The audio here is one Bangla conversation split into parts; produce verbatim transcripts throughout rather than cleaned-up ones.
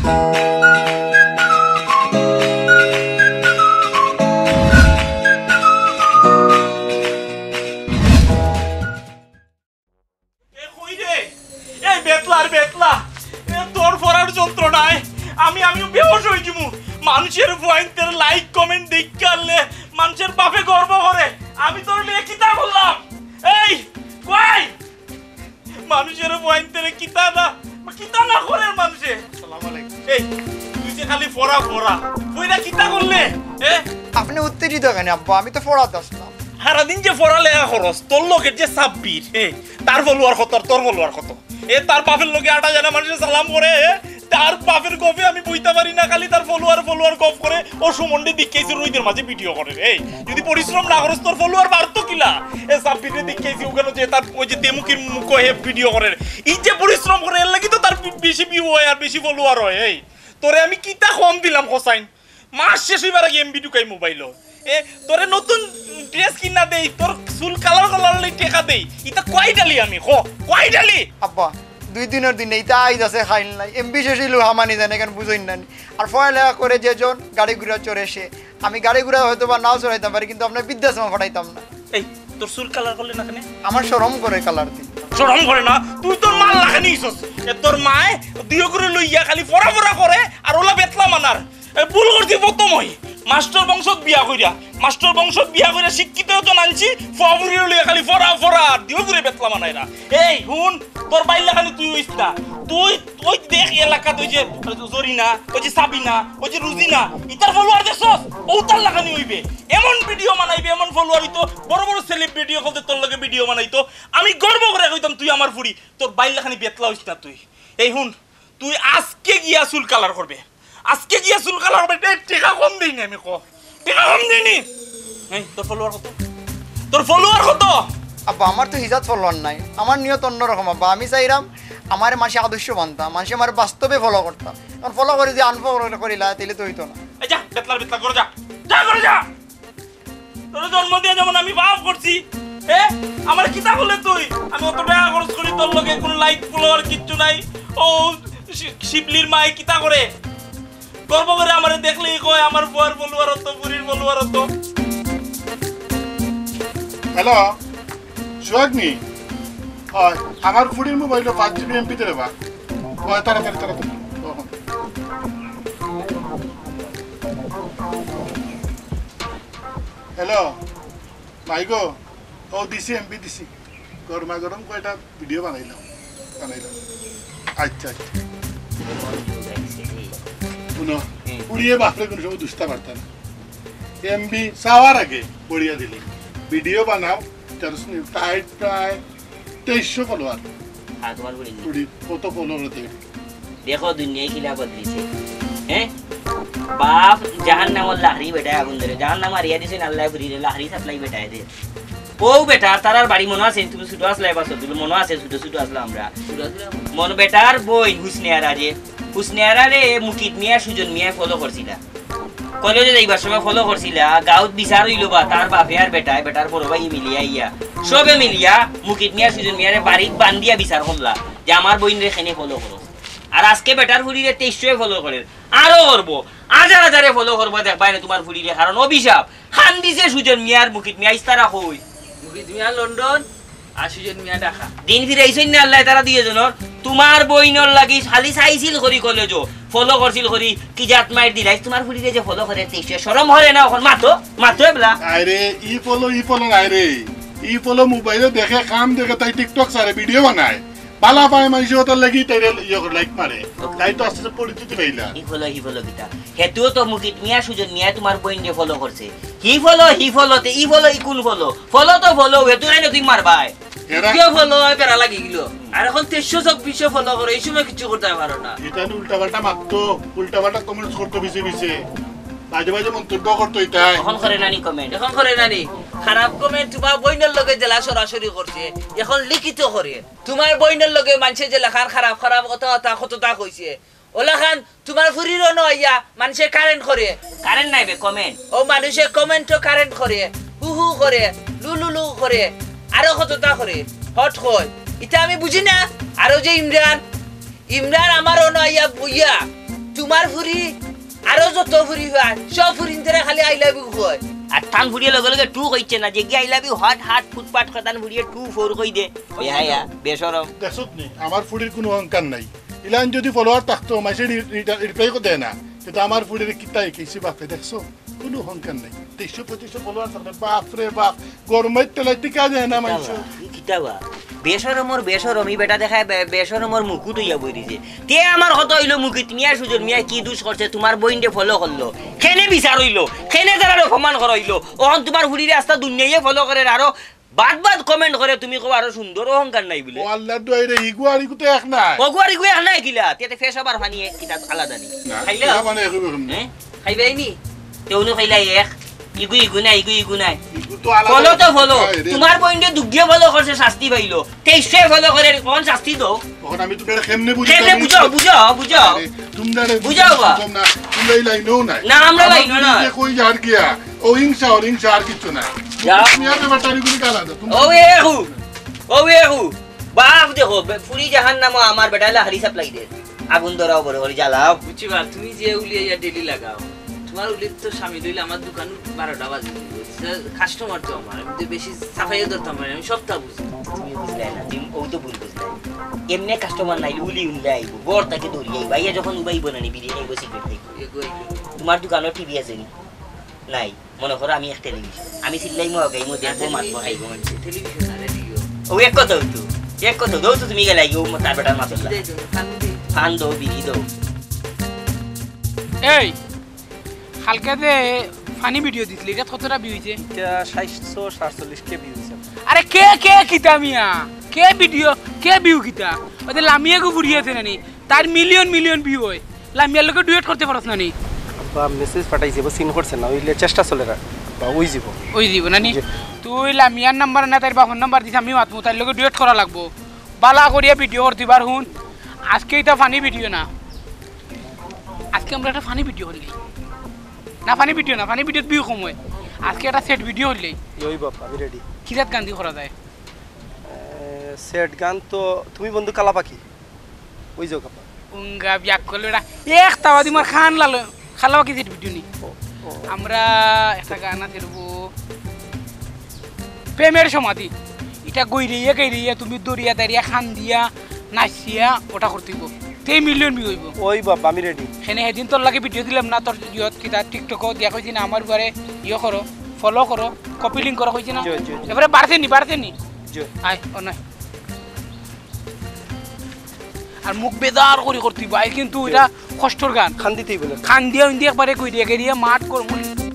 আমি আমিও বেহোশ হয়ে যাবো। মানুষের পয়েন্টের লাইক কমেন্ট দেখতে আনলে মানুষের বাপে গর্ব করে। আমি তোর লিয়ে কিতা বললাম? এই কই মানুষের পয়েন্টের কিতা না কিতা না করে মানুষে। আসসালামু আলাইকুম। এই তুই যে খালি ফোড়া ফোড়া কইরা কিতা করলে? এ আপনি উত্তেজিত কেন আব্বা? আমি তো ফোড়াতে আসলাম। সারাদিন যে ফোড়া লেখা খরচ তোর লোকের যে সাব্বির এ তার বলুয়ার কত তোর বলুয়ার কত? এ তার বাপের লোকে আটা জানা মানুষের সালাম করে তার বাপের গফে আমি বইতে পারি না, খালি তার ফলোয়ার ফলোয়ার গফ করে ও সুমন্ডি দিকেছি রইদের মাঝে ভিডিও করে। এই যদি পরিশ্রম না করস তোর ফলোয়ার বাড়তো কিলা? এ সাব্বিরে দিকেছি ওখানে যে তার ওই যে তেমুকির মুখ হে ভিডিও করে, এই যে পরিশ্রম করে এর লাগি তো তার বেশি ভিউ হয় আর বেশি ফলোয়ার হয়। এই তোরে আমি কিতা কম দিলাম হোসাইন? মাস শেষ হইবার আগে এমবি ঢুকাই মোবাইল। এ তোরে নতুন ড্রেস কিনা দেই, তোর চুল কালার কালার লাই টেকা দেই, ইতা কয় ডালি আমি খ কয় ডালি? আব্বা দুই দিনের দিন এইটা আইজ আছে খাইল নাই, এমবি শেষ হইলেও হামানি জানে কেন বুঝই না। আর পড়ালেখা করে যেজন গাড়ি ঘুরা চড়ে সে, আমি গাড়ি ঘুরা হয়তো বা নাও চড়াইতাম পারি কিন্তু আপনার বৃদ্ধাশ্রমে পাঠাইতাম না। এই তোর চুল কালার করলে না কেন? আমার শরম করে কালার দিন। শরম করে না? তুই তোর মাল লাগানি ইছস। এ তোর মায় দিও করে লইয়া খালি ফরা ফরা করে আর ওলা বেতলা মানার ভুল করছি প্রথম হই। মাস্টার বংশত বিয়া কইরা মাস্টার বংশত বিয়া কইরা শিক্ষিত জন আনছি ফবুরি লইয়া খালি ফরা ফরা দিও করে বেতলা মানাইরা। এই হুন তোর বাইল লাগানি তুই হইছ না। তুই ওই দেখ এলাকা তুই যে জরিনা ওই যে সাবিনা ওই যে রুজিনা ইতার ফলোয়ার দেখছস ও তার লাগানি হইবে। এমন ভিডিও বানাইবে এমন ফলোয়ার হইতো বড় বড় সেলিব্রিটি হতে তোর লগে ভিডিও বানাইতো। আমি গর্ব করে কইতাম তুই আমার ফুরি। তোর বাইল লাগানি বেতলা হইছ না তুই। এই হুন তুই আজকে গিয়া চুল কালার করবে, আজকে গিয়া চুল কালার করবে। টাকা কম দেই না আমি ক টাকা কম দেইনি। এই তোর ফলোয়ার কত? তোর ফলোয়ার কত? আব্বা আমার তো হিজাত ফলোয়ার নাই, আমার নিয়ত অন্যরকম আব্বা। আমি চাইরাম আমার মাসে আদর্শ বানতাম, মানুষ আমার বাস্তবে ফলো করতাম। এখন ফলো করে যে আনফলো করিলা তাহলে তো হইতো না। এই যা বেতলার বেতলা করে যা যা করে যা। তোর জন্ম দিয়ে যেমন আমি পাপ করছি এ আমার কিতা বলে তুই আমি অত টাকা খরচ করি তোর লগে কোনো লাইক ফলোয়ার কিচ্ছু নাই। ও শিবলির মাই কিতা করে গর্ব করে আমারে দেখলেই কয় আমার বুয়ার ফলোয়ার হতো বুড়ির ফলোয়ার হতো। হ্যালো সোহাগনি, হয় আমার ফুডির মোবাইল পাঁচ জিবি এমপিতে দেবা। হয় তাড়াতাড়ি তাড়াতাড়ি। হ্যালো ভাইগো, ও দিছি এমপি দিছি, গরমা গরম কয়টা ভিডিও বানাইলাম বানাইলাম আচ্ছা আচ্ছা শুনো উড়িয়ে বাপরে কোনো সময় দুষ্টা পারতাম না। এমবি চাওয়ার আগে পড়িয়া দিলি ভিডিও বানাও। টাইট প্রায় তেইশশো ফলোয়ার। কত ফলোয়ার দেখো দুনিয়ায় কিলা বদলিছে। হ্যাঁ বাপ জাহান নামর লাহরি বেটায় আগুন ধরে জাহান নাম আর ইয়া দিছে আল্লাহ ঘুরিয়ে লাহরি সাপ্লাই বেটায় দে। ও বেটা তারার বাড়ি মনে আছে? তুমি ছোট আসলে এবার তুই মনে আছে? ছোট ছোট আসলো আমরা মন বেটার বই হুসনিয়ারা যে হুসনিয়ারা রে মুকিত মিয়া সুজন মিয়া ফলো করছিলা কলেজে যাইবার সময় ফলো করছিলা। গাঁত বিচার হইল বা তার বাপে আর বেটায় বেটার বড় ভাই মিলিয়া ইয়া সবে মিলিয়া মুকিত মিয়া সুজন মিয়ারে বাড়িত বান্ধিয়া বিচার করলা যে আমার বইন রে খেনে ফলো করো। আর আজকে বেটার ফুড়িরে তেইশশো ফলো করে আরো করবো হাজার হাজারে ফলো করবো দেখবাই না তোমার ফুড়িরে। কারণ অভিশাপ খান দিছে সুজন মিয়ার মুকিত মিয়া ইস্তারা হই মুকিত মিয়া লন্ডন আর সুজন মিয়া ঢাকা দিন ফিরাইছেন না আল্লাহ তারা দিয়ে জনর তোমার বইনর লাগি খালি চাইছিল করি কলেজও ফলো করছিল করি কি জাত মাইর দিলাই তোমার ফুড়িরে যে ফলো করে তেইশশো শরম হরে না এখন মাতো মাতো এবলা। আরে ই ফলো ই ফলো নাই রে, ই ফলো মোবাইলে দেখে কাম দেখে তাই টিকটক সারে ভিডিও বানায় বালা পায় মানুষ ওটার লাগি তাই লাইক মারে তাই তো আস্তে আস্তে পরিচিতি পাইলা। হি ফলো হি ফলো কিটা হেতুও তো মুকিত মিয়া সুজন মিয়া তোমার বইন রে ফলো করছে। হি ফলো হি ফলো তে ই ফলো ই কোন ফলো ফলো তো ফলো হেতু নাই না তুই মারবাই কেউ ফলো হয় পেরা লাগি গেল। আর এখন তেইশশো চব্বিশশো ফলো করে এই সময় কিছু করতে পারো না। এটা উল্টা পাল্টা মারতো উল্টা পাল্টা কমেন্টস করতো বেশি বেশি বাজে বাজে মন্তব্য করতো। এটা এখন করে নানি কমেন্ট এখন করে নানি খারাপ কমেন্ট তোমার বইনের লগে জেলা সরাসরি করছে এখন লিখিত করে তোমার বইনের লগে মানুষে যে লেখার খারাপ খারাপ কথা কথা কতটা কইছে ওলা খান তোমার ফুরিরও নইয়া মানুষে কারেন্ট করে কারেন্ট নাই বে কমেন্ট ও মানুষে কমেন্টও কারেন্ট করে হু হু করে লুলু লু করে আরো কতটা করে হট হয় এটা আমি বুঝি না। আরো যে ইমরান ইমরান আমারও নইয়া বুইয়া তোমার ফুরি আরো যত ফুরি হয় সব ফুরিন ধরে খালি আই লাভ ইউ কয় আর টান ফুরিয়ে লগে লগে টু কইছে না যে কি আই লাভ ইউ হট হাট ফুটপাট খাতান ফুরিয়ে টু ফোর কই দে বেহায়া বেশরম দেখছত নি আমার ফুডির কোনো অহংকার নাই ইলান যদি ফলোয়ার থাকতো মাসে রিপ্লাই করে দেয় না কিন্তু আমার ফুডির কিতাই কিছু বাপে দেখছো কোনো অহংকার নাই তেইশশো পঁচিশশো ফলোয়ার থাকলে বাপ রে বাপ গরমের তেলে টিকা যায় না মানুষ কিতাবা বেশরমর বেশরমি বেটা দেখায় বেশরমর মুকু তুইয়া বই দিছে তে আমার কত হইলো মুকিত মিয়া সুজন মিয়া কি দুষ করছে তোমার বইন্ডে ফলো করলো কেনে বিচার হইলো কেনে তারা অপমান করা হইলো ওখান তোমার হুড়ি রাস্তা দুনিয়ায় ফলো করে আরো বাদ বাদ কমেন্ট করে তুমি কো আরো সুন্দর অহংকার নাই বলে ও আল্লাহর দোয়াই রে ইগু আর ইগু তো এক নাই ওগুয়ারি গুয়া নাই কিলা তেতে ফেস আবার ফানি কিতা আলাদা নি খাইলে না মানে এগুলো হ্যাঁ খাইবাইনি তেউনো খাইলা এক ইগু ইগু নাই ইগু ইগু নাই ইগু তো আলাদা ফলো তো ফলো তোমার পয়েন্টে দুগিয়ে ফলো করছে শাস্তি পাইলো তেইশে ফলো করে কোন শাস্তি দাও তখন আমি তোমার কেমনে বুঝি কেমনে বুঝো বুঝো বুঝো তোমরা বুঝাও বা। না তোমরা এই লাইনও নাই না, আমরা লাইনও না। আমার কই যার গিয়া ও হিংসা আর হিংসা আর কিছু নাই যা। মিয়া ব্যাপারটা নিগুলি কালাদা ও এহু ও এহু বাপ দেখো ফুরি জাহান্নাম আমার বেটালা হারি সাপ্লাই দে আগুন ধরাও বড় করে জ্বালাও বুঝছি বা তুমি যে উলিয়া ডেলি লাগাও তোমার উলির তো স্বামী লইলে আমার দোকান বারোটা বাজে কাস্টমার তো আমার আমি তো বেশি সাফাইও ধরতাম না আমি সবটা বুঝি তুমি বুঝলে না তুমি ও তো ভুল বুঝলে এমনি কাস্টমার নাই উলি উলি আইবো গড় তাকে ধরিয়ে ভাইয়া যখন উবাইবো না নি বিরিয়ানি আইবো সিগারেট খাইবো এগুলো তোমার দোকানে টিভি আছে নি নাই মনে করো আমি একটা টেলিভিশন আমি সিল্লাই মো গাই মো দেখবো মাতবো খাইবো মানুষ টেলিভিশন আর রেডিও ও এক কথা হইতো এক কথা দাও তো তুমি গেলাই ও তার বেটার মাতলা ফান দাও বিড়ি দাও এই হালকা যে ফানি ভিডিও দিছিলি এটা কতটা ভিউ হইছে এটা সাতশো সাতচল্লিশ কে ভিউ হয়েছে আরে কে কে কিতা মিয়া কে ভিডিও কে ভিউ কিতা ওতে লামিয়া গো বুড়ি আছে নানি তার মিলিয়ন মিলিয়ন ভিউ হয় লামিয়ার লোকে ডুয়েট করতে পারছ নানি বা মেসেজ পাঠাইছে বা সিন করছে না ওইলে চেষ্টা চলে না বা ওই যাব ওই দিব নানি তুই লামিয়ার নাম্বার না তার বাপন নাম্বার দিছ আমি মাতমু তার লোকে ডুয়েট করা লাগবো বালা করিয়া ভিডিও করতে পার হুন আজকে এটা ফানি ভিডিও না আজকে আমরা একটা ফানি ভিডিও করলি না ফানি ভিডিও না ফানি ভিডিওত ভিউ কম হয় আজকে একটা সেট ভিডিও হইলে ওই বাপ আমি রেডি কিরাত গান্ধী করা যায় সেট গান তো তুমি বন্ধু কালা পাখি ওই যাও কাপা উঙ্গা বিয়াক করলে এটা এক তাওয়া দিমার খান লালো খালাও কি সেট ভিডিও নি আমরা একটা গান আছে রবো প্রেমের সমাধি এটা গইরিয়া গইরিয়া তুমি দরিয়া দাঁড়িয়া খান দিয়া নাচিয়া ওটা করতেইব তে মিলিয়ন ভিউ হইব ওই বাপ আমি রেডি সেনে সেদিন তোর লাগে ভিডিও দিলাম না তোর ইয়ত কিতা টিকটকও দিয়া কইছি না আমার বারে ইয়ে করো ফলো করো কপি লিঙ্ক করো কইছি না জি, জি, জি। এবারে বাড়ছে নি বাড়ছে নি জো আয় ও নাই আর মুখ বেদার করে করতে আই কিন্তু এটা কষ্টর গান খান দিতেই বলে খান দিয়া ইন্দি একবারে কই দিয়ে গেরিয়া মাঠ করব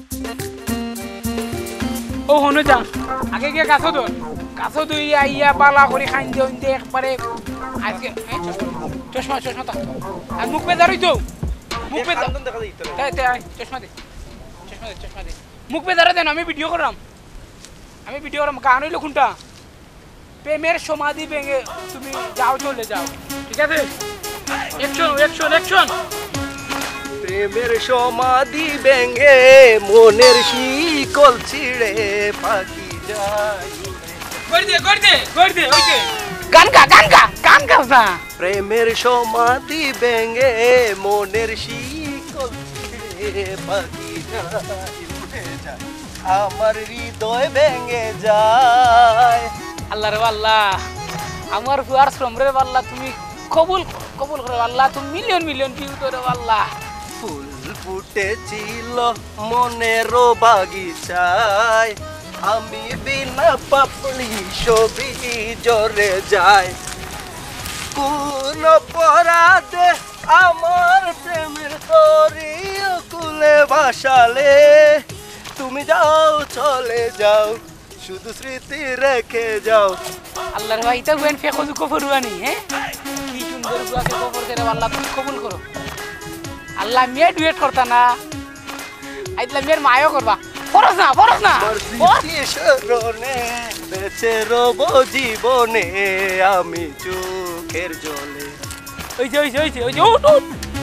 ও হনো যা আগে গিয়ে গাছ ধর গাছ ধরে আইয়া পালা করে খান দিয়া ইন্দি একবারে আজকে এই চশমা চশমা তা আর মুখ বেদার হইতো মুখ বেদার খান দেখা যাইতো না। তাই তাই আয়, চশমা দে চশমা দে চশমা দে মুখ বেদারে দেন আমি ভিডিও করলাম আমি ভিডিও করলাম গান হইলো কোনটা প্রেমের সমাধি ভেঙে তুমি যাও চলে যাও ঠিক আছে অ্যাকশন অ্যাকশন অ্যাকশন প্রেমের সমাধি ভেঙে মনের শিকল ছিঁড়ে পাখি যায় করে দে করে দে করে দে ওই যে গান গা গান গা গান গাও না প্রেমের সমাধি ভেঙে মনের শিকল ছিঁড়ে পাখি যায় উড়ে যায় আমার হৃদয় ভেঙে যায় আল্লাহ রে আল্লাহ আমার ফুয়ার শ্রম রে আল্লাহ তুমি কবুল কবুল করো আল্লাহ তুমি মিলিয়ন মিলিয়ন ভিউ করে আল্লাহ ফুল ফুটেছিল মনের বাগিচায় আমি বিনা পাপড়ি ছবি জরে যায় কোন অপরাধে আমার প্রেমের তরি কুলে ভাসালে তুমি যাও চলে যাও শুধু স্মৃতি রেখে যাও আল্লাহর ভাই তা গুয়েন ফেকো দুকো ফরুয়ানি হ্যাঁ কি সুন্দর গুয়াকে কবর করে আল্লাহ তুমি কবুল করো আল্লাহ মিয়া ডুয়েট করতা না আইতলা মিয়ার মায়ও করবা ফরজ না ফরজ না আমার স্মৃতি স্মরণে বেঁচে রব জীবনে আমি চোখের জলে ওই যে ওই যে ওই যে ওই যে উঠ উঠ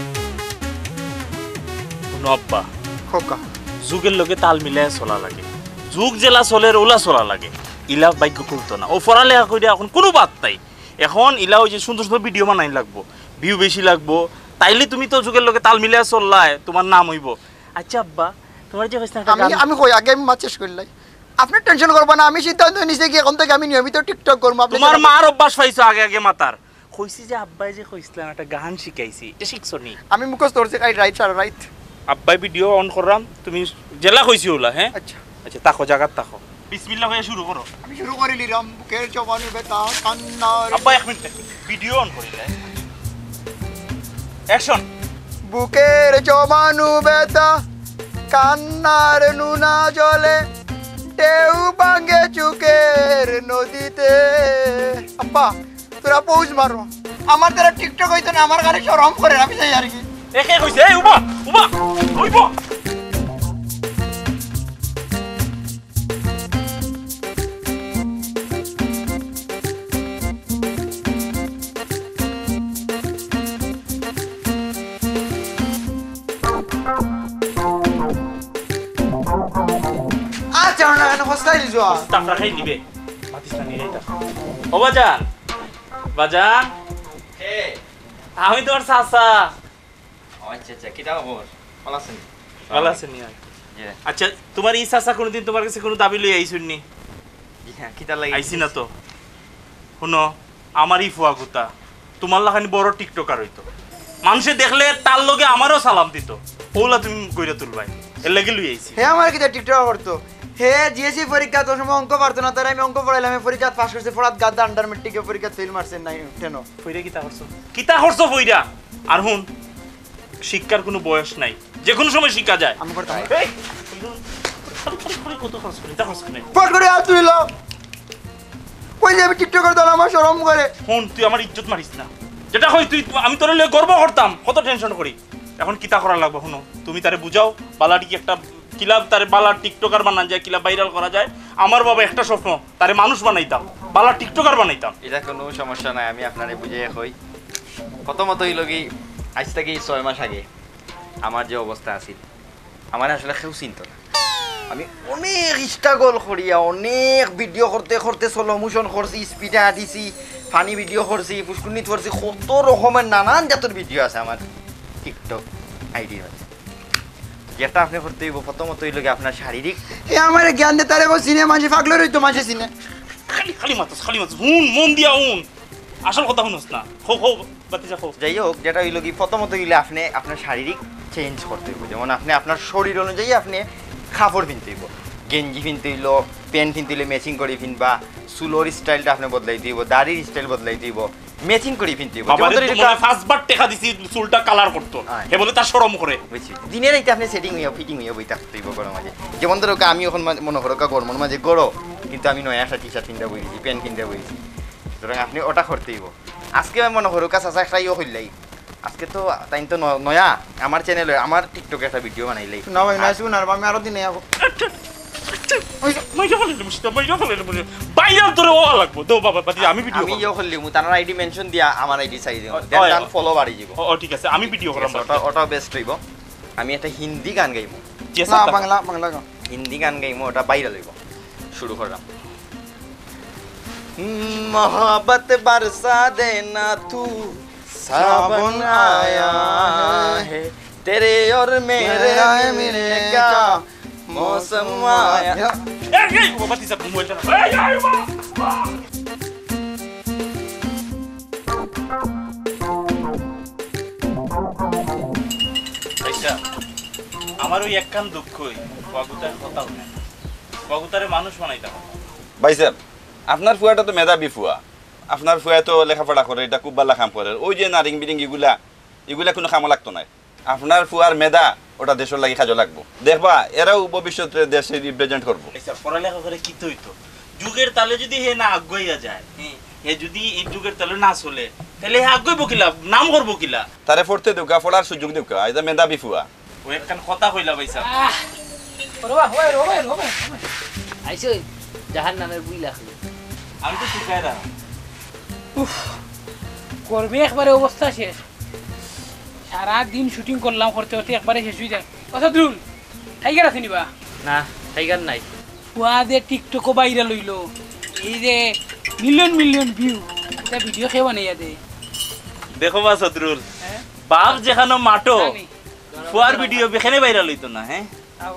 নব্বা খোকা যুগের লগে তাল মিলাই চলা লাগে যুগ জেলা চলের ওলা চলা লাগে ইলা ভাগ্য খুলতো না ও পড়ালেখা করে এখন কোনো বাদ নাই এখন ইলা ওই যে সুন্দর সুন্দর ভিডিও বানাই লাগবো ভিউ বেশি লাগবো তাইলে তুমি তো যুগের লোকে তাল মিলিয়ে চললাই তোমার নাম হইব আচ্ছা আব্বা তোমার যে কইছ না আমি আমি কই আগে আমি মাছ শেষ করলাই আপনি টেনশন করবেন না আমি সিদ্ধান্ত নিছি কি এখন থেকে আমি নিয়মিত টিকটক করব আপনি তোমার মার অভ্যাস পাইছো আগে আগে মাতার কইছি যে আব্বাই যে কইছিলাম একটা গান শিখাইছি এটা শিখছো নি আমি মুখস্থ করছি কাই রাইট আর রাইট আব্বাই ভিডিও অন করলাম তুমি জেলা কইছি ওলা হ্যাঁ আচ্ছা আচ্ছা তাকো জায়গা তাকো বিসমিল্লাহ হয়ে শুরু করো আমি শুরু করি লিরাম বুকের জবানি বেতা কান্নার আব্বা এক মিনিট ভিডিও অন করিলে অ্যাকশন বুকের জবানু বেতা কান্নার নুনা জলে ঢেউ ভাঙে চুকের নদীতে আব্বা তোরা পৌঁছ মারো আমার দ্বারা টিকটক হইতো না আমার গাড়ি শরম করে আমি যাই আর কি একে কইছে এই উবা উবা উইব আচ্ছা না কেন হস্তাই দিছো তামরা খাই দিবে পাকিস্তানি এটা ও বাজান বাজান এ আমি তোর চাচা আচ্ছা আচ্ছা কিটা খবর ভালো আছেন ভালো আছেন নি জি আচ্ছা তোমার এই চাচা কোনদিন তোমার কাছে কোনো দাবি লই আইছুন নি জি হ্যাঁ কিটা লাগি আইছি না তো শুনো আমার ই ফুয়া গুতা তোমার লাখানি বড় টিকটকার হইতো মানুষে দেখলে তার লগে আমারও সালাম দিত ওলা তুমি কইরা তুলবাই এর লাগি লই আইছি হে আমার কিটা টিকটক করতো হে জিএসসি পরীক্ষা তো সময় অঙ্ক পারতো না তার আমি অঙ্ক পড়াইলাম আমি পরীক্ষা পাস করছি ফরাত গাদা আন্ডার মেট্রিকে পরীক্ষা ফেল মারছেন নাই কেন ফইরা কিতা করছো কিতা করছো ফইরা আর হুন শিক্ষার কোনো বয়স নাই যে কোনো সময় শিক্ষা যায় আমি করতাম এই খালি খালি খালি কত খরচ করে তা খরচ করে ফট করে আর তুই লো কই যাবি টিকটক করতে আমার শরম করে হুন তুই আমার ইজ্জত মারিস না যেটা হই তুই আমি তোর লগে গর্ব করতাম কত টেনশন করি এখন কিতা করা লাগবে শুনো তুমি তারে বুঝাও বালাটি কি একটা কিলাব তারে বালা টিকটকার বানান যায় কিলাব ভাইরাল করা যায় আমার বাবা একটা স্বপ্ন তারে মানুষ বানাইতাম বালা টিকটকার বানাইতাম এটা কোনো সমস্যা নাই আমি আপনারে বুঝিয়ে কই প্রথমত হইল কি আজ থেকে ছয় মাস আগে আমার যে অবস্থা আছিল আমার আসলে কেউ চিনত না আমি অনেক স্ট্রাগল করিয়া অনেক ভিডিও করতে করতে স্লো মোশন করছি স্পিডে আঁটিছি ফানি ভিডিও করছি পুষ্কুনিত করছি কত রকমের নানান জাতের ভিডিও আছে আমার টিকটক আইডি আছে যেটা আপনি করতে হইব প্রথমত হইল কি আপনার শারীরিক এ আমার জ্ঞান দে তারে কো সিনে মাঝে ফাগলে রইতো মাঝে সিনে খালি খালি মাতাস খালি মাতাস হুন মন দিয়া হুন আসল কথা শুনোস না খো খো বাতি যা খো যাই হোক যেটা হইল কি প্রথমত হইলে আপনি আপনার শারীরিক চেঞ্জ করতে হইব যেমন আপনি আপনার শরীর অনুযায়ী আপনি কাপড় কিনতে হইব গেঞ্জি কিনতে হইল প্যান্ট কিনতে হইলে ম্যাচিং করে কিনবা চুলোর স্টাইলটা আপনি বদলাইতে হইব দাড়ির স্টাইল বদলাইতে হইব ম্যাচিং করে কিনতে হইব বাবা রে তুমি ফার্স্ট বার টাকা দিছি চুলটা কালার করতে হে বলে তার শরম করে বুঝছি দিনের এইটা আপনি সেটিং হইয়া ফিটিং হইয়া বই থাকতে হইব গরম মাঝে যেমন ধরো আমি এখন মনে করো গরমের মাঝে গরো কিন্তু আমি নয়া একটা টি শার্ট কিনতে বইছি প্যান্ট কিনতে বইছি সুতরাং আপনি ওটা করতে হইব আজকে আমি মনে করো কাছে একটা ইয়ে হইলাই আজকে তো তাই তো নয়া আমার চ্যানেলে আমার টিকটকে একটা ভিডিও বানাইলাই না ভাই না শুন আর আমি আরো দিনে যাবো মাইজা ফেলে মুস্তা মাইজা ফেলে মুস্তা বাইরে তোরে ও লাগবো তো বাবা বাতি আমি ভিডিও আমি ইয়ে করলি মু তার আইডি মেনশন দিয়া আমার আইডি চাই দিও দেন দান ফলো বাড়ি যাব ও ঠিক আছে আমি ভিডিও করলাম ওটা ওটা বেস্ট হইব আমি একটা হিন্দি গান গাইবো না বাংলা বাংলা গান হিন্দি গান গাইবো ওটা বাইরে লইব শুরু করলাম मोहब्बत बरसा देना तू सावन आया है तेरे और मेरे मिलने का मौसम आया এই এই বাতি সব মোবাইলটা এই এই বাবা আচ্ছা আমার ওই একখান দুঃখই বাগুতার কথাও না বাগুতারে মানুষ বানাইতাম ভাই সাহেব আপনার ফুয়াটা তো মেধাবী ফুয়া আপনার ফুয়া তো লেখাপড়া করে এটা খুব ভালো কাম করে ওই যে নারিং বিরিং এগুলা এগুলা কোনো কামও লাগতো না আপনার ফুয়ার মেধা ওটা দেশের লাগি কাজে লাগবো দেখবা এরাও ভবিষ্যতে দেশে রিপ্রেজেন্ট করবো আচ্ছা পড়ালেখা করে কি তো হইতো যুগের তালে যদি হে না আগুয়াইয়া যায় হে যদি এই যুগের তালে না চলে তাহলে হে আগুয়াইব কিলা নাম করবো কিলা তারে পড়তে দেউকা পড়ার সুযোগ দেউকা এটা মেধাবী ফুয়া ওই একখান কথা কইলা ভাইসা রবা হয় রবা রবা আইসো জাহান নামের বুই লাগলো আমি তো শিখাই না উফ করবে একবারে অবস্থা শেষ সারা দিন শুটিং করলাম করতে করতে একবারে শেষ হয়ে যায় কথা দুল টাইগার আছে নিবা না টাইগার নাই ফুয়া যে টিকটকও বাইরে লইল এই যে মিলিয়ন মিলিয়ন ভিউ এটা ভিডিও খেয়ে বানাইয়া দে দেখো বা সদরুল বাপ যেখানে মাটো ফুয়ার ভিডিও বেখানে ভাইরাল হইতো না হ্যাঁ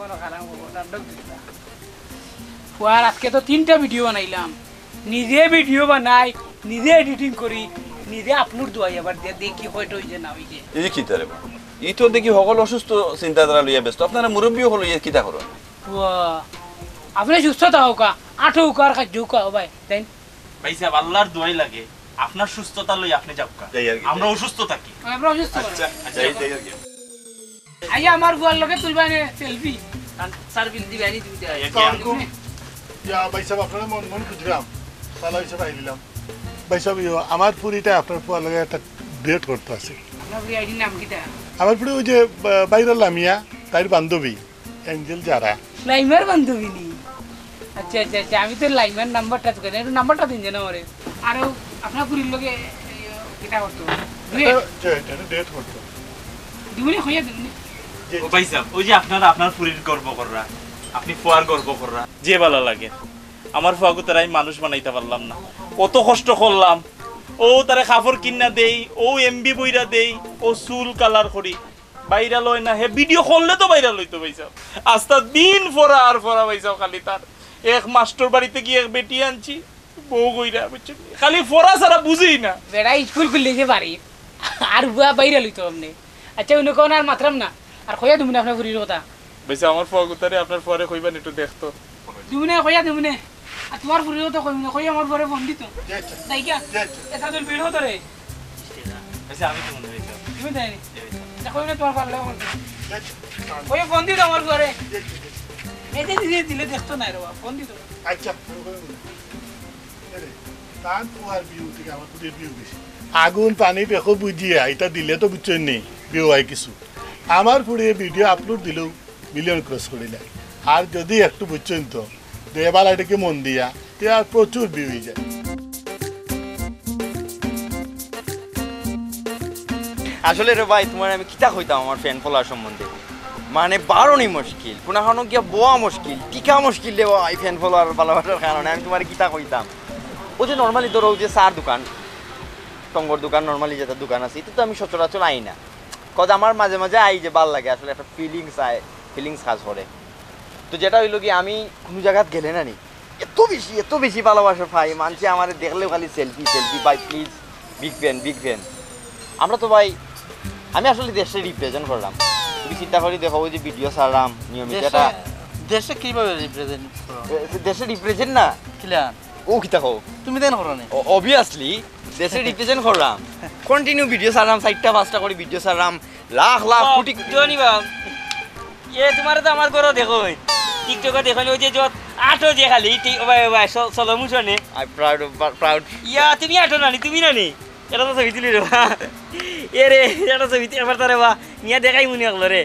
ফুয়ার আজকে তো তিনটা ভিডিও বানাইলাম নিজে ভিডিও বানাই নিজে এডিটিং করি নিজে আপলোড দোয়াই আবার দিয়ে দেখি হয়তো হইছে না হইছে এই যে কিতা রে বা ই তো দেখি সকল অসুস্থ চিন্তাধারা লইয়া ব্যস্ত আপনারা মুরব্বীও হলো ইয়ে কিতা করো ফুয়া আপনি সুস্থ থাও কা আঠো কার কাজ কা ভাই তাই ভাই সাহেব আল্লাহর দোয়াই লাগে আপনার সুস্থতা লই আপনি যাবকা যাই আর কি। আমরা অসুস্থ থাকি আমরা অসুস্থ আচ্ছা আচ্ছা এই এই আর কি। আইয়া আমার বুয়ার লগে তুলবানে সেলফি সার্ভিস দিবে আনি তুমি আসসালামু ইয়া ভাই সাহেব আপনারা মন মন খুঁজলাম ভালো হিসেবে আইলাম ভাই সাহেব ইয়ো, আমার পুরিটা আপনার পুয়ার লগে একটা ডেট করতে আছে আপনার আইডি নাম কিটা আমার পুরি ওই যে বাইরের লামিয়া তার বান্ধবী অ্যাঞ্জেল যারা লাইমার বান্ধবী নি আচ্ছা আচ্ছা আচ্ছা আমি তো লাইমার নাম্বারটা তো কেন একটু নাম্বারটা দিন যেন আমারে আর আপনার পুরীর লগে কিটা করতো ডেট করতো দিবনি হইয়া দিবনি ও ভাই সাহেব ওই যে আপনারা আপনার ফুরির গর্ব কররা আপনি ফুয়ার গর্ব কররা যে ভালো লাগে আমার ফুয়াকে তারাই মানুষ বানাইতে পারলাম না কত কষ্ট করলাম ও তারে কাপড় কিনা দেই ও এমবি বইরা দেই ও চুল কালার করি ভাইরাল হয় না হে ভিডিও করলে তো ভাইরাল হইতো ভাই সাহেব আস্তা দিন ফোরা আর ফোরা ভাই সাহেব খালি তার এক মাস্টার বাড়িতে গিয়ে এক বেটি আনছি বউ কইরা বুঝছেন খালি ফোরা ছাড়া বুঝেই না বেড়া স্কুল খুললে যে পারি আর বুয়া বাইরে লইতো আপনি আচ্ছা অন্য কোন আর মাত্রাম না আর কইয়া দিবনি আপনার পুরীর কথা ভাই সাহেব আমার ফুয়া গুতারে আপনার ফুয়ারে কইবেন একটু দেখতো দিবনি কইয়া দিবনি আর তোমার পুরীর কথা কইবনি কইয়া আমার পরে ফোন দিত তাই কি এটা তো ভিড় হতো রে ভাই সাহেব আমি তো মনে হইছে তুমি তাই না কইবনি তোমার পারলে ফোন কইয়া ফোন দিত আমার পরে এতে দিলে দিলে দেখতো না রে ফোন দিত আচ্ছা তার পুয়ার বিউ থেকে আমার পুরির বিউ বেশি আগুন পানি দেখো বুঝিয়া এটা দিলে তো বুঝছেন নেই বিউ হয় কিছু আমার পুরিয়ে ভিডিও আপলোড দিলেও মিলিয়ন ক্রস করিলে আর যদি একটু বুঝছেন তো দেবার এটাকে মন দিয়া তে আর প্রচুর ভিউ হয়ে যায় আসলে রে ভাই তোমার আমি কিতা কইতাম আমার ফ্যান ফলোয়ার সম্বন্ধে মানে বারণই মুশকিল কোনো কোনো গিয়া বোয়া মুশকিল টিকা মুশকিল রে ভাই ফ্যান ফলোয়ার ভালোবাসার কারণে আমি তোমার কিতা কইতাম ও যে নর্মালি ধরো যে চার দোকান টঙ্গর দোকান নর্মালি যেটা দোকান আছে এটা তো আমি সচরাচর আই না কজ আমার মাঝে মাঝে আই যে ভাল লাগে আসলে একটা ফিলিংস আয় ফিলিংস কাজ করে তো যেটা হইলো কি আমি কোনো জায়গাত গেলে না নি এত বেশি এত বেশি ভালোবাসা ভাই মানছি আমার দেখলেও খালি সেলফি সেলফি ভাই please big fan big fan আমরা তো ভাই আমি আসলে দেশে রিপ্রেজেন্ট করলাম তুমি চিন্তা করি দেখো ওই যে ভিডিও ছাড়লাম নিয়মিত এটা দেশে কিভাবে রিপ্রেজেন্ট দেশে রিপ্রেজেন্ট না ক্লিয়ার ও কিতা হোক তুমি দেন করো না অবভিয়াসলি দেশে রিপ্রেজেন্ট করলাম কন্টিনিউ ভিডিও ছাড়লাম চারটা পাঁচটা করে ভিডিও ছাড়লাম লাখ লাখ কোটি জনি বাম এ তোমার তো আমার ঘর দেখো টিকটকে দেখো ওই যে যত আটো যে খালি চলো মুছনে আই প্রাউড প্রাউড ইয়া তুমি আটো নানি তুমি নানি এটা তো ছবি তুলি রে বা এ রে এটা ছবি এবার তারে বা নিয়া দেখাই মনে হলো রে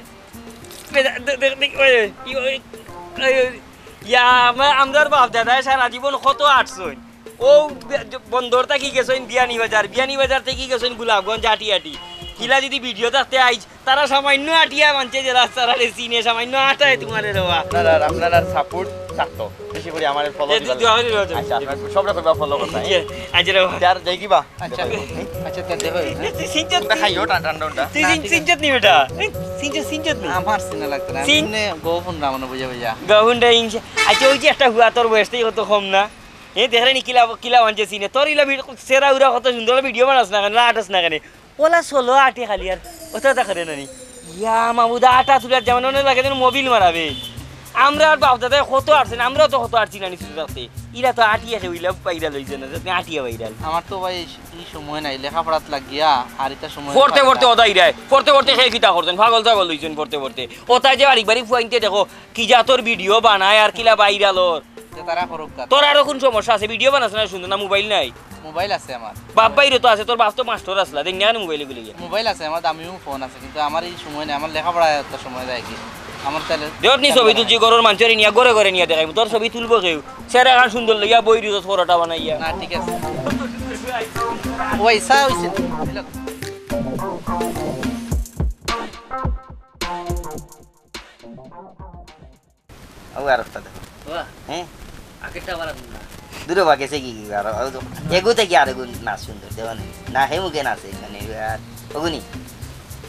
ইয়া আমার বাপ দাদা সারা জীবন কত আটছই ও বন্দর থেকে গেছেন বিয়ানি বাজার বিয়ানি বাজার থেকে গেছেন গোলাপগঞ্জ আটি আটি কিলা যদি ভিডিও থাকতে আইজ তারা সামান্য আটিয়া মানছে যে রাস্তার সিনে সামান্য আটায় তোমার রবা আপনারা আপনারা সাপোর্ট থাকতো বেশি করে আমার ফলো আচ্ছা আপনারা সব রকম ফলো করতে আজ রে যার যাই কিবা আচ্ছা আচ্ছা তা দেখো সিনজত ওটা খাইও টান টান টান তুই সিনজত নি বেটা সিনজত সিনজত নি আমার সিনে লাগতো না সিন- সিনে গোফন রামন বুঝা বুঝা গাউন্ডা ইংশ আচ্ছা ওই যে একটা হুয়া তোর বয়সটাই কত কম না এ দেখরে নি কিলা কিলা মানছে সিনে তোর ইলা সেরা উরা কত সুন্দর ভিডিও বানাস না কেন আটাস না কেন ওলা ষোলো আটে খালি আর ওটা দেখা রে নানি ইয়া মামুদা আটা তুলার যেমন মনে লাগে যেন মোবিল মারাবে আমরা আর বাপ দাদা কত আটছেন আমরাও তো কত আটছি নানি শুধু রাখতে ইরা তো আটিয়া খেইলা পাইরা লইছে না যাতে আটিয়া বাইরাল আমার তো ভাই এই সময় নাই লেখাপড়াত লাগিয়া আর এটা সময় পড়তে পড়তে ওদাই রায় পড়তে পড়তে খেয়ে কিতা করছেন পাগল ছাগল লইছেন পড়তে পড়তে ওটাই যে বাড়ি বাড়ি ফুয়াইতে দেখো কি যা তোর ভিডিও বানায় আর কিলা বাইরালর তারা করুক কা তোর আরো কোন সমস্যা আছে ভিডিও বানাস না সুন্দর না মোবাইল নাই মোবাইল আছে আমার বাপ বাইরে তো আছে তোর বাপ তো মাস্টার আসলা দেখ না মোবাইলে গুলি মোবাইল আছে আমার দামিও ফোন আছে কিন্তু আমার এই সময় নেই আমার লেখাপড়া একটা সময় দেয় কি আমার তাহলে দেখ নি ছবি তুলছি ঘরের মানুষের নিয়ে ঘরে ঘরে নিয়ে দেখাইব তোর ছবি তুলবো কেউ সেরা গান সুন্দর লইয়া বই দিত ফটোটা বানাইয়া না ঠিক আছে ওই সা হইছে ও আর একটা দেখো বাহ হ্যাঁ আগেরটা বাড়া না দুটো বাকি কি কি আর এগো থেকে আর এগো নাচ সুন্দর দেওয়া নেই না হে মুখে নাচে মানে আর ওগুনি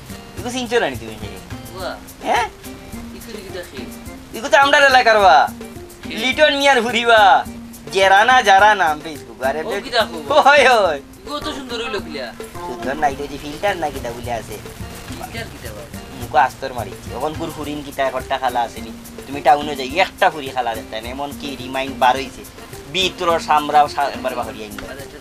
ইগো চিনছো না তুমি ওয়া হ্যাঁ ইকুরি কি দেখি ইগো তো আমরা এলাকার বা লিটন মিয়ার ঘুরিবা জেরানা যারা নাম ফেসবুক আরে ও কি দেখো হয় হয় ইগো তো সুন্দর হইলো কিলা সুন্দর নাই তো যে ফিল্টার না কিটা বলে আছে ফিল্টার কি দেবা মুখো আস্তর মারিছি এখন কুর ফুরিন কিটা একটা খালা আসেনি তুমি টাউনে যাই একটা ফুরি খালা দেখতে না এমন কি রিমাইন্ড বার হইছে বিত্র সামরা একবার বাহরি আইন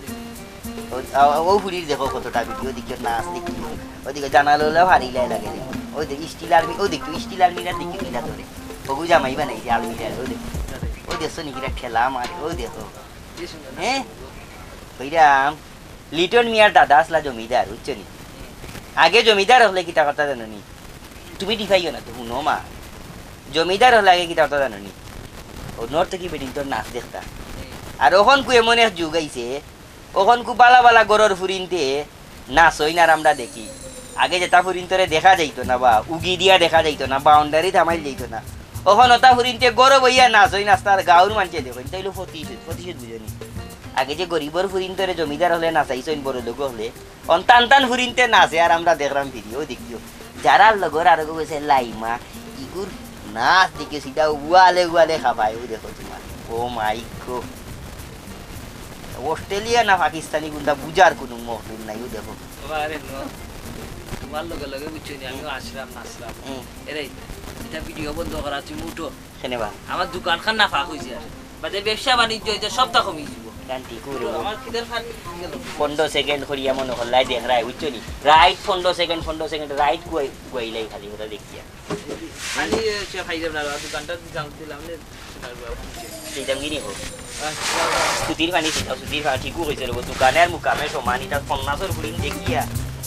ও ফুরির দেখো কতটা ভিডিও দিকে নাচ দেখি ওদিকে জানালো ভারী লাই লাগে ওই দেখ স্টিল আর্মি ও দেখো স্টিল আর্মিরা দেখি কিলা ধরে ওগু জামাই বানাইছে আর্মিরা ও দেখো ও দেখছো নিকিরা খেলা মারে ও দেখো হ্যাঁ ওইরাম লিটন মিয়ার দাদা আসলা জমিদার বুঝছো নি আগে জমিদার হলে কিতা কথা জানো নি তুমি ডিফাইও না তো শুনো মা জমিদার হলে আগে কিতা কথা জানো নি ও নর থেকে বেডিং তোর নাচ দেখতা আর ওখন কু এমন এক যুগ আইছে ওখন কু বালা বালা গরর ফুরিনতে নাচ হই না আমরা দেখি আগে যেটা ফুরিন তোরে দেখা যাইতো না বা উগি দিয়া দেখা যাইতো না বাউন্ডারি থামাইল যাইতো না ওখন ওটা ফুরিনতে গরব হইয়া নাচ হই নাস্তার গাঁর মানছে দেখুন তাইলো প্রতিশোধ প্রতিশোধ বুঝনি আগে যে গরিবর ফুরিন তোরে জমিদার হলে নাচাইছেন বড় লোক হলে অন টান টান ফুরিনতে নাচে আর আমরা দেখলাম ভিডিও দেখিও যারা লগর আর গেছে লাইমা ইগুর নাচ দেখে সিধা উয়ালে উয়ালে খাবায় ও দেখো তোমার ও মাই গো অস্ট্রেলিয়া না পাকিস্তানি গুন্ডা বুঝার কোনো মহতুল নাই ও দেখো আরে নো তোমার লগে লগে বুঝছো নি আমিও আসলাম নাচলাম এরে এটা ভিডিও বন্ধ করা তুমি উঠো কেনে বা আমার দোকান খান না ফাঁক হইছে আর বাদে ব্যবসা বাণিজ্য এটা সবটা কমে যাব শান্তি করে আমার কিদের ফান গেল পনেরো সেকেন্ড করিয়া মনে হল্লাই দেখ রায় বুঝছো নি রাইট পনেরো সেকেন্ড পনেরো সেকেন্ড রাইট কুয়াই কুয়াইলাই খালি ওটা দেখিয়া আমি সে খাই যাব না দোকানটা জাম দিলাম নে সেইটাম কি নিব সুতির পানি শিখাও সুতির পানি ঠিকও হয়েছে রে দোকানে আর মুকামে সমান এটা পঞ্চাশের ফুরিন দেখিয়া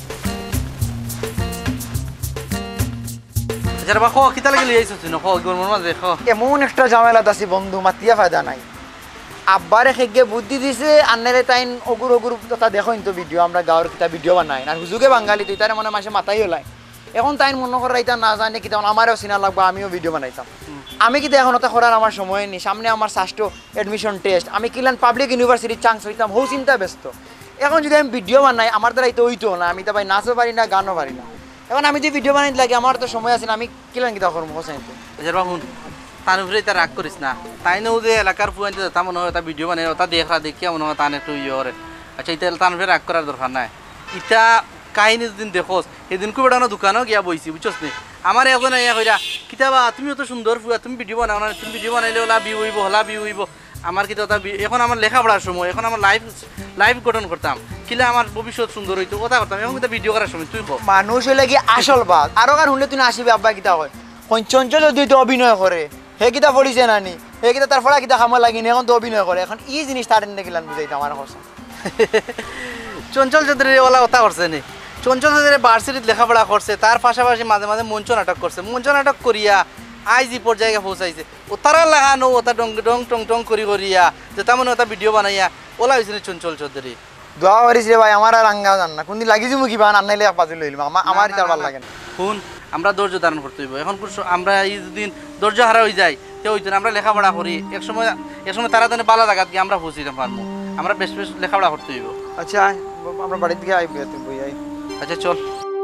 যারা বা খো কিতা লাগি লইছো তুই ন খো গোর মন মাঝে খো এমন একটা ঝামেলা আছে বন্ধু মাতিয়া ফায়দা নাই আব্বারে খেগে বুদ্ধি দিছে আন্নারে তাইন অগুর অগুর কথা দেখোইন তো ভিডিও আমরা গাঁৱৰ কিতা ভিডিও বানাই আর হুজুগে বাঙালি তুই তারে মনে মাসে মাথাই হলাই এখন তাইন মনে করা এটা না জানে কিতা আমারও চিনা লাগবে আমিও ভিডিও বানাইতাম আমি কিন্তু এখন ওটা করার আমার সময় নেই সামনে আমার ষষ্ঠ এডমিশন টেস্ট আমি কিলান পাবলিক ইউনিভার্সিটির চান্স হইতাম হৌ চিন্তা ব্যস্ত এখন যদি আমি ভিডিও বানাই আমার দ্বারা তো হইতো না আমি তো ভাই নাচও পারি না গানও পারি না এখন আমি যদি ভিডিও বানাইতে লাগে আমার তো সময় আছে না আমি কিলান কিতা করবো হোসেন যারা শুন তার উপরে এটা রাগ করিস না তাই নো যে এলাকার ফুয়াইতে তা মনে হয় তা ভিডিও বানাই ওটা দেখা দেখিয়া মনে হয় তান একটু ইয়ে করে আচ্ছা এটা তার উপরে রাগ করার দরকার নাই ইটা কাহিনী যেদিন দেখোস সেদিনকু বেড়ানো দোকানও গিয়া বইছি বুঝছস নি আমার এখন ইয়া কইরা কিতাবা তুমিও তো সুন্দর ফুয়া তুমি ভিডিও বানাও না তুমি ভিডিও বানাইলে ওলা বিউ হইব হলা বিউ হইব আমার কিন্তু ওটা এখন আমার লেখাপড়ার সময় এখন আমার লাইফ লাইফ গঠন করতাম কিলে আমার ভবিষ্যৎ সুন্দর হইতো ওটা করতাম এখন কিন্তু ভিডিও করার সময় তুই কো মানুষ হইলে কি আসল বাদ আরো কার শুনলে তুই আসিবি আব্বা কিতা হয় পঞ্চঞ্চল যদি তো অভিনয় করে হে কিতা পড়িছে নানি হে কিতা তার ফলা কিতা খামা লাগিনি এখন তো অভিনয় করে এখন ই জিনিস তার দেখিলাম বুঝাইতো আমার কথা চঞ্চল চৌধুরী ওলা কথা করছে নি চঞ্চল চৌধুরী ভার্সিটিত লেখাপড়া করছে তার পাশাপাশি মাঝে মাঝে মঞ্চ নাটক করছে মঞ্চ নাটক করিয়া আইজ ই পর্যায়ে পৌঁছাইছে ও তারা লাগানো ওটা ডং ডং টং টং করি করিয়া যে তেমন ওটা ভিডিও বানাইয়া ওলা হয়েছে চঞ্চল চৌধুরী দোয়া করিস রে ভাই আমার আর আঙ্গা জান না কোনদিন লাগি যাবো কিবা আনাইলে বাজে লইলাম আমার তার ভালো লাগে না শুন আমরা ধৈর্য ধারণ করতে হইব এখন আমরা এই দিন ধৈর্য হারা হয়ে যাই তে হইতো আমরা লেখাপড়া করি এক সময় এক সময় তারা তানে বালা জায়গা গিয়ে আমরা পৌঁছিলাম পারবো আমরা বেশ বেশ লেখাপড়া করতে হইব আচ্ছা আমরা বাড়ির দিকে আইবি তুই বই আই আচ্ছা চল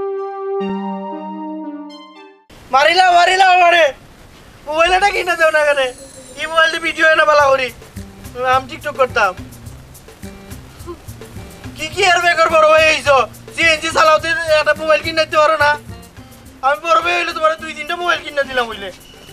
মারিলা মারিলা আমারে মোবাইলটা কিনে দাও না কেন এই মোবাইলটি ভিডিও এনে বালা করি আমি টিকটক করতাম কি কি আর বেকার বড় হয়ে গেছো সিএনজি চালাওতে একটা মোবাইল কিনে দিতে পারো না আমি বড় হয়ে হইলে তোমার দুই তিনটা মোবাইল কিনে দিলাম বুঝলে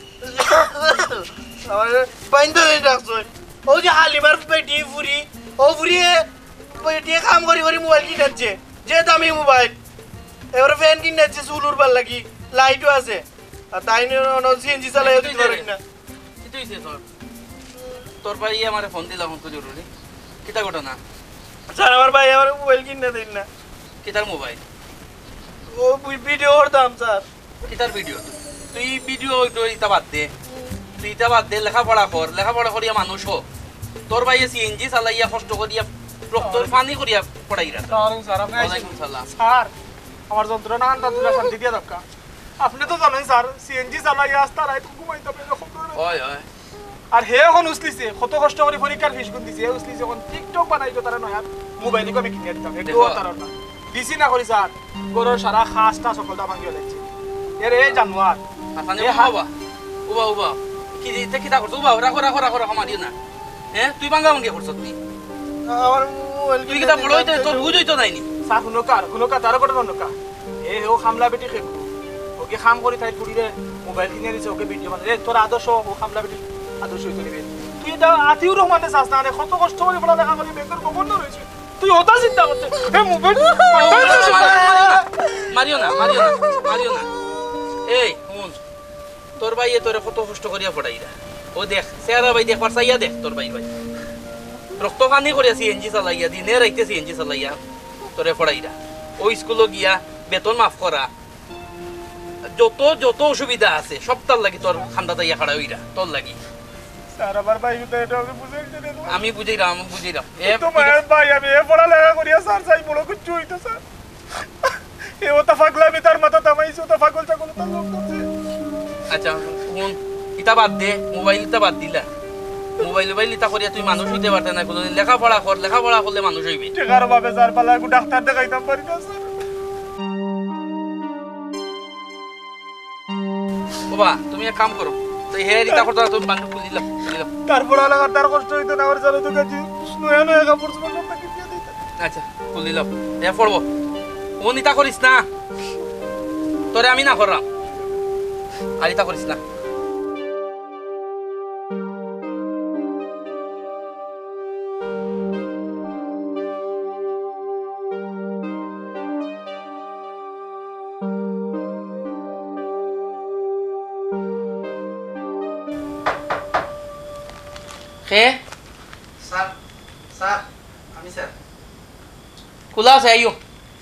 আমার বাইন তো রাখছো ও যে হালিমার বেটি ফুরি ও ফুরি বেটি কাম করি করি মোবাইল কিনেছে যে দামি মোবাইল এবারে ফ্যান কিনেছে চুল উড়বার লাগি লাইটও আছে আর তাই সিএনজি চালাই দিতে পারি না তুই তোর তোর ভাই আমারে ফোন দিলা ফোন করে জরুরি কিতা ঘটনা স্যার আমার ভাই আমার মোবাইল কিনে দিন না কিতার মোবাইল ও ভিডিও করতাম স্যার কিতার ভিডিও তুই ভিডিও ইতা বাদ দে তুই ইতা বাদ দে লেখাপড়া কর লেখাপড়া করিয়া মানুষ হোক তোর ভাই সিএনজি চালাইয়া কষ্ট করিয়া রক্তর পানি করিয়া পড়াই রাখা স্যার আমার যন্ত্রণা আনটা তুলা শান্তি দিয়া দরকার আপনি তো জানেন স্যার সিএনজি চালাই আসতা রাইত ঘুমাইতে পারে হয় হয় আর হে এখন উসলিছে কত কষ্ট করে পরীক্ষার ফিস গুন দিছে হে উসলিছে এখন টিকটক বানাইতো তারা নয় মোবাইল কো আমি কিনে দিতাম একটু তারা না দিছি না করি স্যার গরুর সারা খাসটা সকলটা ভাঙিয়ে দিচ্ছে এর এই জানোয়ার আসানি বাবা উবা উবা কি দিতে কি তা করছ উবা রাখো রাখো রাখো রাখো মারিও না হ্যাঁ তুই ভাঙা ভাঙি করছ তুই আমার মোবাইল তুই কি তা বড় হইতে তোর বুঝ হইতো নাইনি স্যার শুনো কার শুনো কার তার কথা শুনো কার এ ও খামলা বেটি খেক ওকে খাম করি তাই পুরিরে মোবাইল কিনে দিছে ওকে ভিডিও বানাই তোর আদর্শ ও খামলা বেটি আদর্শ হইতে নিবে তুই এটা আতিউর রহমানের চাস না রে কত কষ্ট করে পড়া লেখা করি ব্যাংকের গভর্নর হইছে তুই ওটা চিন্তা করতে এ মোবাইল মারিও না মারিও না মারিও না এই হুন তোর ভাই তোরে কত কষ্ট করিয়া পড়াইরা ও দেখ সেরা ভাই দেখবার চাইয়া দেখ তোর ভাই ভাই রক্ত পানি করিয়া সিএনজি চালাইয়া দিনে রাইতে সিএনজি চালাইয়া তোরে পড়াইরা ওই স্কুলে গিয়া বেতন মাফ করা যত যত অসুবিধা আছে সব তার লাগি তোর খান্দা তাইয়া খাড়া হইরা তোর লাগি স্যার আমার ভাই তো এটা আমি বুঝাই দিই আমি বুঝাইরাম আমি বুঝাইরাম এ তো মায়ের ভাই আমি এ পড়া লেখা করিয়া স্যার চাই বড় কিছু হইতো স্যার এ ওটা পাগলামি তার মাথা তামাইছে ওটা পাগল ছাগল তার লোক আছে আচ্ছা শুন ইটা বাদ দে মোবাইল ইটা বাদ দিলা মোবাইল মোবাইল ইটা করিয়া তুই মানুষ হইতে পারতে না কোনোদিন লেখাপড়া কর লেখাপড়া করলে মানুষ হইবি টেকার বাবে স্যার পালা একটু ডাক্তার দেখাইতাম পারি না স্যার বাবা তুমি এক কাম করো তুই হে ইটা করতে তুমি বান্ধব খুলি দিলাম দিলাম তারপর আলাদা তার কষ্ট হইতো না আমার জানো তো কাছে নয়া নয়া কাপড় চোপড় সব তাকে দিয়ে দিতে আচ্ছা খুলি দিলাম এ পড়বো ও নিতা করিস না তোরে আমি না করলাম আর ইটা করিস না কে স্যার স্যার আমি স্যার খোলা আছে আইও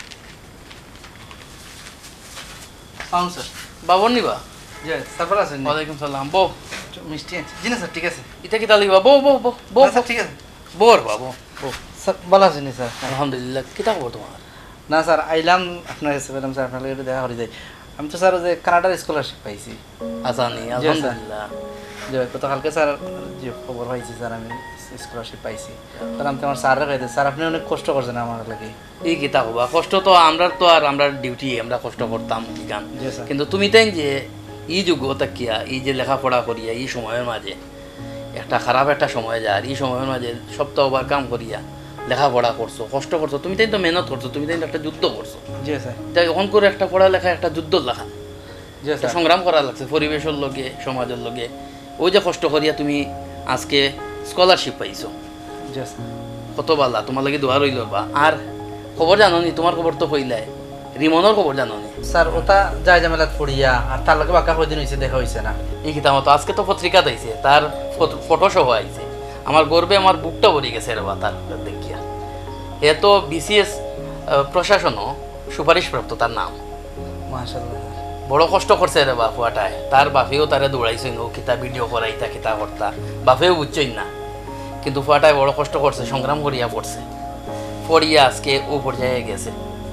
সাউন্ড স্যার বাবর নিবা জি স্যার ভালো আছেন ওয়ালাইকুম সালাম বউ মিষ্টি আছে জি না স্যার ঠিক আছে ইটা কিতা লিবা বউ বউ বউ বউ না, স্যার ঠিক আছে বর বাবু বউ স্যার ভালো আছেন স্যার আলহামদুলিল্লাহ কিতা খবর তোমার না স্যার আইলাম আপনার কাছে পেলাম স্যার আপনার একটু দেখা করে যাই আমি তো স্যার যে কানাডার স্কলারশিপ পাইছি আসানি আলহামদুলিল্লাহ যে গতকালকে স্যার যে খবর পাইছি স্যার আমি স্কলারশিপ পাইছি স্যার আমি তো আমার স্যারের কাছে স্যার আপনি অনেক কষ্ট করছেন আমার লাগে এই কিতা হবা কষ্ট তো আমরা তো আর আমরা ডিউটি আমরা কষ্ট করতাম গান জি স্যার কিন্তু তুমি তাই যে এই যোগ্যতা কিয়া এই যে লেখাপড়া করিয়া এই সময়ের মাঝে একটা খারাপ একটা সময় যায় আর এই সময়ের মাঝে সপ্তাহ ওভারকাম করিয়া লেখাপড়া করছো কষ্ট করছো তুমি তাই তো মেহনত করছো তুমি তাই একটা যুদ্ধ করছো জি স্যার তাই এখন করে একটা পড়ালেখা একটা যুদ্ধ লেখা জি একটা স্যার সংগ্রাম করা লাগছে পরিবেশের লগে সমাজের লগে ওই যে কষ্ট করিয়া তুমি আজকে স্কলারশিপ পাইছো জি স্যার কত বালা তোমার লাগে দোয়া রইল বা আর খবর জানো নি তোমার খবর তো কইলাই রিমনের খবর জানো নি স্যার ওটা যায় জামেলাত পড়িয়া আর তার লগে বাঁকা কয়দিন হয়েছে দেখা হয়েছে না এই কিতা মতো আজকে তো পত্রিকা দিয়েছে তার ফটো সহ আইছে আমার গর্বে আমার বুকটা ভরে গেছে রে বা তার দেখিয়া এ তো বিসিএস প্রশাসনও সুপারিশপ্রাপ্ত তার নাম মাশাআল্লাহ বড় কষ্ট করছে রে বাপুয়াটায় তার বাপেও তারে দৌড়াইছে নো কিতা ভিডিও করাইতা কিতা করতা বাপেও বুঝছই না কিন্তু ফুয়াটায় বড় কষ্ট করছে সংগ্রাম করিয়া পড়ছে পড়িয়া আজকে ও পর্যায়ে গেছে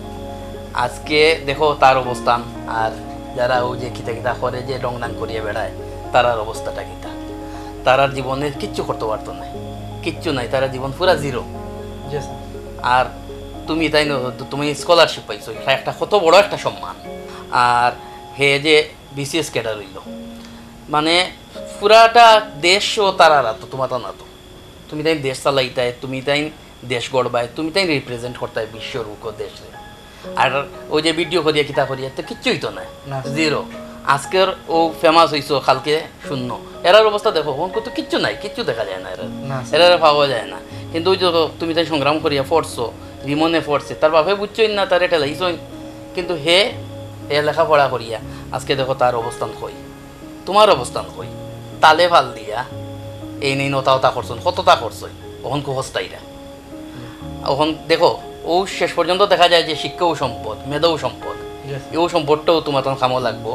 আজকে দেখো তার অবস্থান আর যারা ও যে কিতা কিতা করে যে ডংডাং করিয়া বেড়ায় তারার অবস্থাটা কিতা তারার জীবনে কিচ্ছু করতে পারতো না কিচ্ছু নাই তারা জীবন পুরা জিরো জি স্যার আর তুমি তাই না তুমি স্কলারশিপ পাইছো এটা একটা কত বড় একটা সম্মান আর হে যে বিসিএস ক্যাডার হইল মানে পুরাটা দেশ ও তারা তো তোমার তো না তো তুমি তাই দেশ চালাইতাই তুমি তাই দেশ গড়বাই তুমি তাই রিপ্রেজেন্ট করতাই বিশ্বর বুক দেশে আর ওই যে ভিডিও করিয়া কিতা করিয়া তো কিচ্ছুই তো নাই জিরো আজকের ও ফেমাস হইছো কালকে শূন্য এরার অবস্থা দেখো কোন তো কিচ্ছু নাই কিচ্ছু দেখা যায় না এরা এরা পাওয়া যায় না কিন্তু ওই যে তুমি তাই সংগ্রাম করিয়া পড়ছো রিমনে পড়ছে তার বাপে বুঝছই না তার এটা লাইছই কিন্তু হে এ লেখাপড়া করিয়া আজকে দেখো তার অবস্থান কই তোমার অবস্থান কই তালে ভাল দিয়া এই নেই নতা ওতা করছন কতটা করছই ওখান কুহস্তাইরা ওখান দেখো ও শেষ পর্যন্ত দেখা যায় যে শিক্ষাও সম্পদ মেধাও সম্পদ এও সম্পদটাও তোমার তখন কামো লাগবো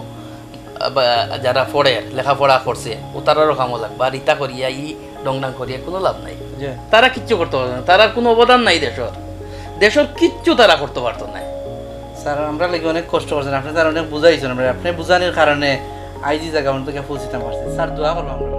যারা পড়ে লেখাপড়া করছে ও তারারও কামো লাগবো আর ইতা করিয়া ই ডংডাং করিয়া কোনো লাভ নাই তারা কিচ্ছু করতে পারতো না তারার কোনো অবদান নাই দেশের দেশের কিচ্ছু তারা করতে পারতো না স্যার আমরা লাগে অনেক কষ্ট করছেন আপনি তার অনেক বুঝাইছেন আমরা আপনি বুঝানোর কারণে আইজি জায়গা আমরা তোকে পৌঁছিতে পারছি স্যার দোয়া করবো আমরা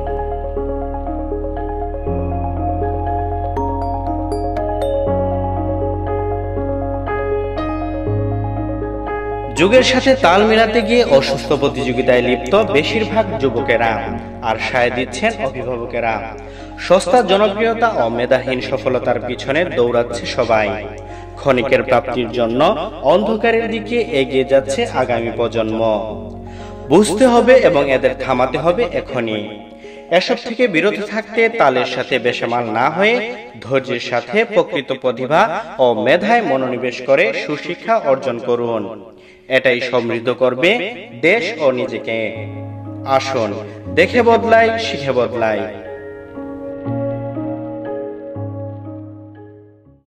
যুগের সাথে তাল মেলাতে গিয়ে অসুস্থ প্রতিযোগিতায় লিপ্ত বেশিরভাগ যুবকেরা, আর সায় দিচ্ছেন অভিভাবকেরা। সস্তা জনপ্রিয়তা ও মেধাহীন সফলতার পিছনে দৌড়াচ্ছে সবাই। ক্ষণিকের প্রাপ্তির জন্য অন্ধকারের দিকে এগিয়ে যাচ্ছে আগামী প্রজন্ম। বুঝতে হবে এবং এদের থামাতে হবে এখনই। এসব থেকে বিরত থাকতে তালের সাথে বেসামাল না হয়ে ধৈর্যের সাথে প্রকৃত প্রতিভা ও মেধায় মনোনিবেশ করে সুশিক্ষা অর্জন করুন। এটাই সমৃদ্ধ করবে দেশ ও নিজেকে। আসুন দেখে বদলাই, শিখে বদলাই।